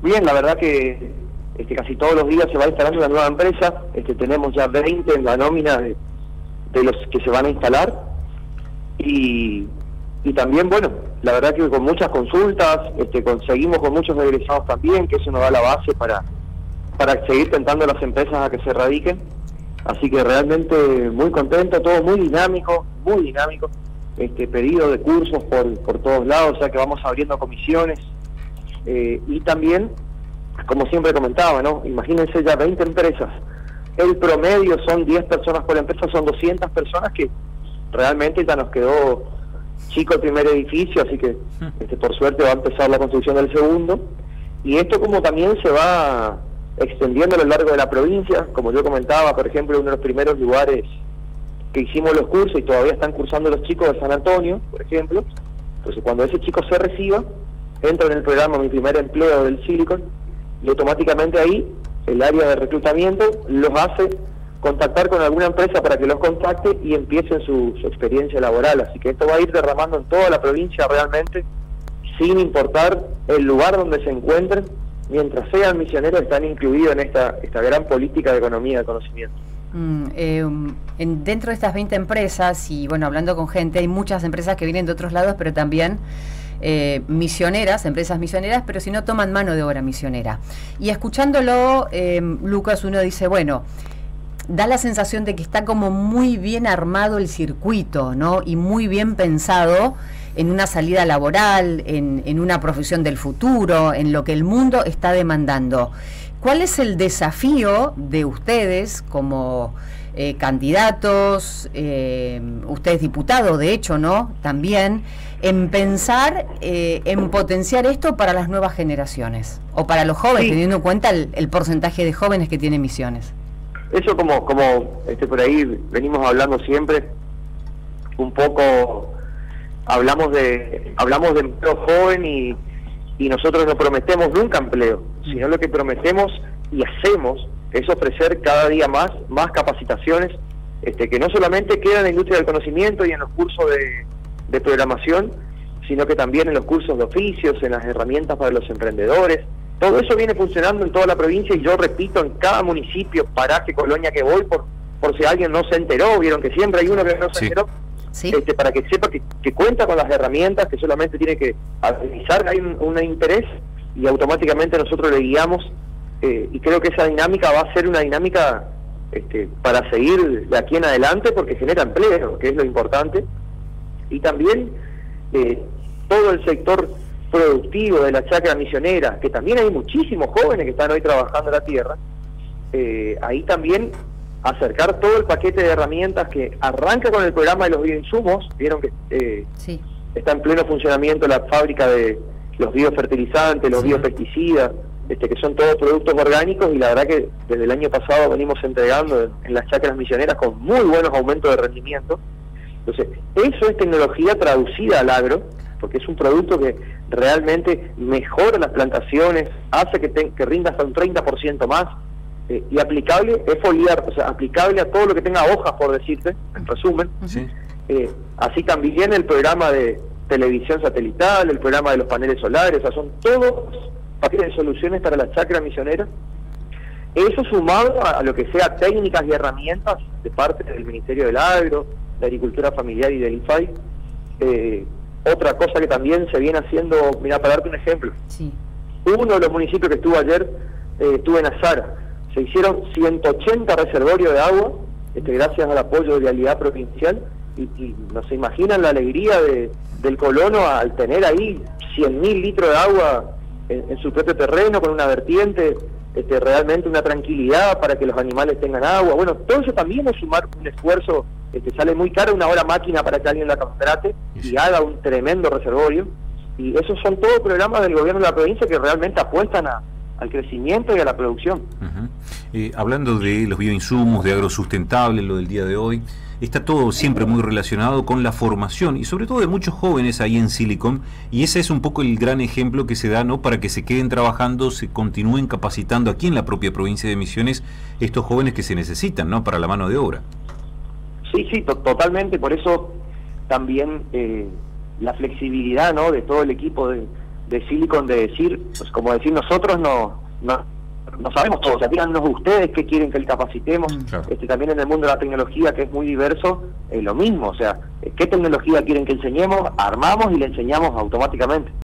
Bien, la verdad que casi todos los días se va instalando una nueva empresa. Tenemos ya 20 en la nómina de los que se van a instalar. Y también, bueno, la verdad que con muchas consultas, conseguimos con muchos egresados también, que eso nos da la base para seguir tentando a las empresas a que se radiquen. Así que realmente muy contento, todo muy dinámico, pedido de cursos por todos lados, o sea que vamos abriendo comisiones. Y también, como siempre comentaba, ¿no? Imagínense ya 20 empresas, el promedio son 10 personas por empresa, son 200 personas, que realmente ya nos quedó chico el primer edificio, así que por suerte va a empezar la construcción del segundo, y esto como también se va extendiendo a lo largo de la provincia. Como yo comentaba, por ejemplo, uno de los primeros lugares que hicimos los cursos y todavía están cursando los chicos de San Antonio, por ejemplo. Entonces cuando ese chico se reciba, entra en el programa Mi Primer Empleo del Silicon, y automáticamente ahí el área de reclutamiento los hace contactar con alguna empresa para que los contacte y empiecen su experiencia laboral. Así que esto va a ir derramando en toda la provincia realmente, sin importar el lugar donde se encuentren. Mientras sean misioneros, están incluidos en esta gran política de economía de conocimiento. Dentro de estas 20 empresas, y bueno, hablando con gente, hay muchas empresas que vienen de otros lados, pero también misioneras, empresas misioneras, pero si no toman mano de obra misionera. Y escuchándolo, Lucas, uno dice, bueno, da la sensación de que está como muy bien armado el circuito, ¿no? Y muy bien pensado en una salida laboral, en una profesión del futuro, en lo que el mundo está demandando. ¿Cuál es el desafío de ustedes como candidatos, ustedes diputados, de hecho, ¿no? También, en pensar, en potenciar esto para las nuevas generaciones, o para los jóvenes, sí, teniendo en cuenta el porcentaje de jóvenes que tienen misiones? Eso como por ahí venimos hablando siempre, un poco hablamos de empleo joven, y nosotros no prometemos nunca empleo, sino lo que prometemos y hacemos es ofrecer cada día más capacitaciones, que no solamente quedan en la industria del conocimiento y en los cursos de programación, sino que también en los cursos de oficios, en las herramientas para los emprendedores. Todo eso viene funcionando en toda la provincia, y yo repito, en cada municipio, paraje, colonia que voy, por si alguien no se enteró, vieron que siempre hay uno que no se enteró, sí. Para que sepa que cuenta con las herramientas, que solamente tiene que avisar que hay un interés, y automáticamente nosotros le guiamos, y creo que esa dinámica va a ser una dinámica para seguir de aquí en adelante, porque genera empleo, que es lo importante, y también todo el sector productivo de la chacra misionera, que también hay muchísimos jóvenes que están hoy trabajando en la tierra. Ahí también acercar todo el paquete de herramientas que arranca con el programa de los bioinsumos. Vieron que sí, está en pleno funcionamiento la fábrica de los biofertilizantes, los biopesticidas, que son todos productos orgánicos, y la verdad que desde el año pasado venimos entregando en las chacras misioneras con muy buenos aumentos de rendimiento. Entonces, eso es tecnología traducida al agro, porque es un producto que realmente mejora las plantaciones, hace que rinda hasta un 30% más, y aplicable es foliar, o sea, aplicable a todo lo que tenga hojas, por decirte, en resumen. Sí. Así también el programa de televisión satelital, el programa de los paneles solares, o sea, son todos paquetes de soluciones para la chacra misionera. Eso sumado a lo que sea técnicas y herramientas de parte del Ministerio del Agro, de Agricultura Familiar y del INFAI. Otra cosa que también se viene haciendo, mira, para darte un ejemplo, sí, uno de los municipios que estuvo ayer, estuve en Azara, se hicieron 180 reservorios de agua, gracias al apoyo de Vialidad Provincial, y no se imaginan la alegría del colono al tener ahí 100.000 litros de agua en su propio terreno, con una vertiente, realmente una tranquilidad para que los animales tengan agua. Bueno, todo eso también es sumar un esfuerzo. Sale muy caro una hora máquina para que alguien la contrate y haga un tremendo reservorio, y esos son todos programas del gobierno de la provincia que realmente apuestan al crecimiento y a la producción. Hablando de los bioinsumos, de agrosustentable, lo del día de hoy, está todo siempre muy relacionado con la formación, y sobre todo de muchos jóvenes ahí en Silicon, y ese es un poco el gran ejemplo que se da, ¿no?, para que se queden trabajando, se continúen capacitando aquí en la propia provincia de Misiones estos jóvenes que se necesitan, ¿no?, para la mano de obra. Sí, totalmente. Por eso también la flexibilidad, ¿no?, de todo el equipo de Silicon de decir, pues como decir, nosotros no sabemos todo, o sea, díganos ustedes qué quieren que le capacitemos. Claro. También en el mundo de la tecnología, que es muy diverso, lo mismo, o sea, qué tecnología quieren que enseñemos, armamos y le enseñamos automáticamente.